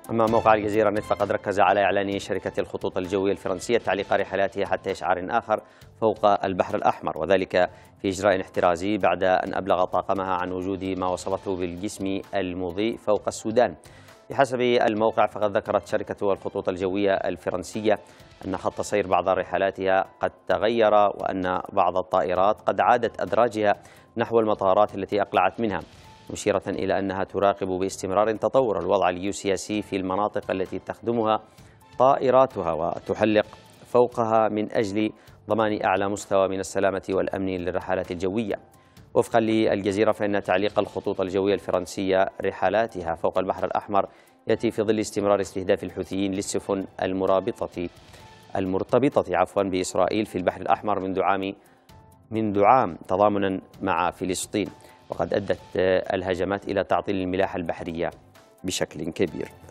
أما موقع الجزيرة نت فقد ركز على إعلان شركة الخطوط الجوية الفرنسية تعليق رحلاتها حتى إشعار آخر فوق البحر الأحمر، وذلك في إجراء احترازي بعد أن أبلغ طاقمها عن وجود ما وصفته بالجسم المضيء فوق السودان. بحسب الموقع فقد ذكرت شركة الخطوط الجوية الفرنسية أن خط سير بعض رحلاتها قد تغير، وأن بعض الطائرات قد عادت أدراجها نحو المطارات التي أقلعت منها، مشيرة إلى أنها تراقب باستمرار تطور الوضع الجيوسياسي في المناطق التي تخدمها طائراتها وتحلق فوقها من أجل ضمان أعلى مستوى من السلامة والأمن للرحلات الجوية. وفقا للجزيرة فإن تعليق الخطوط الجوية الفرنسية رحلاتها فوق البحر الأحمر يأتي في ظل استمرار استهداف الحوثيين للسفن المرتبطة بإسرائيل في البحر الأحمر منذ عام تضامنا مع فلسطين، وقد أدت الهجمات إلى تعطيل الملاحة البحرية بشكل كبير.